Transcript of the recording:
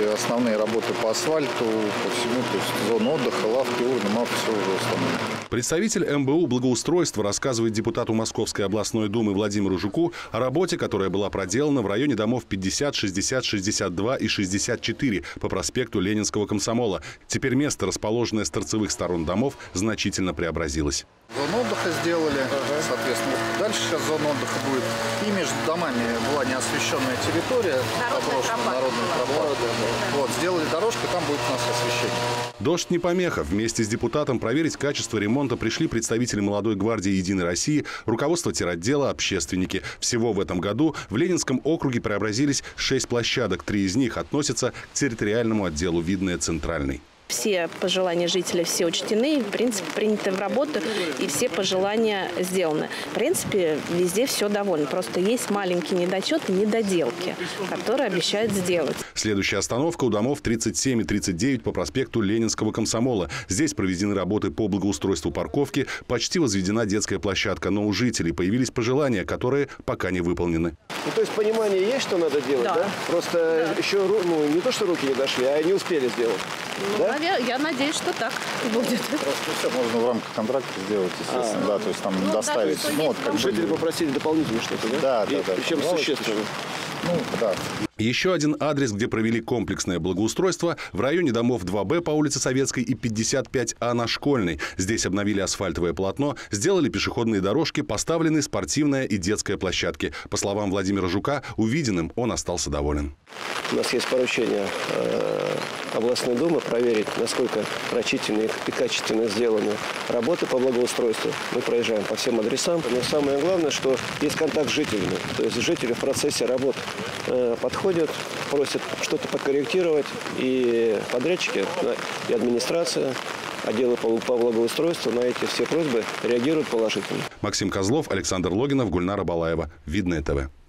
основные работы по асфальту, по всему, то есть зона отдыха, лавки, урны, МАП, все уже установлено. Представитель МБУ «Благоустройство» рассказывает депутату Московской областной думы Владимиру Жуку о работе, которая была проделана в районе домов 50, 60, 62 и 64 по проспекту Ленинского комсомола. Теперь место, расположенное с торцевых сторон домов, значительно преобразилось. Зону отдыха сделали, соответственно. Дальше сейчас зона отдыха будет. И между домами была неосвещенная территория, заброшенная народная тропа. Вот, сделали дорожку, там будет у нас освещение. Дождь не помеха. Вместе с депутатом проверить качество ремонта пришли представители молодой гвардии «Единой России», руководство теротдела, общественники. Всего в этом году в Ленинском округе преобразились 6 площадок. 3 из них относятся к территориальному отделу «Видное Центральный». Все пожелания жителей, все учтены, в принципе, приняты в работу, и все пожелания сделаны. В принципе, везде все довольно. Просто есть маленькие недочеты, недоделки, которые обещают сделать. Следующая остановка у домов 37 и 39 по проспекту Ленинского комсомола. Здесь проведены работы по благоустройству парковки, почти возведена детская площадка, но у жителей появились пожелания, которые пока не выполнены. Ну, то есть понимание есть, что надо делать, да? Просто еще не то, что руки не дошли, а не успели сделать. Да? Я надеюсь, что так будет. Просто все можно в рамках контракта сделать, естественно, да, то есть там доставить. Жители попросили дополнительно что-то, да? Да. Причем существенно. Да. Еще один адрес, где провели комплексное благоустройство, в районе домов 2Б по улице Советской и 55А на Школьной. Здесь обновили асфальтовое полотно, сделали пешеходные дорожки, поставлены спортивная и детская площадки. По словам Владимира Жука, увиденным он остался доволен. У нас есть поручение областной думы проверить, насколько рачительно и качественно сделаны работы по благоустройству. Мы проезжаем по всем адресам. Но самое главное, что есть контакт с жителями. То есть жители в процессе работ подходят, просят что-то подкорректировать, и подрядчики, и администрация, отделы по благоустройству на эти все просьбы реагируют положительно. Максим Козлов, Александр Логинов, Гульнара Балаева. Видное ТВ.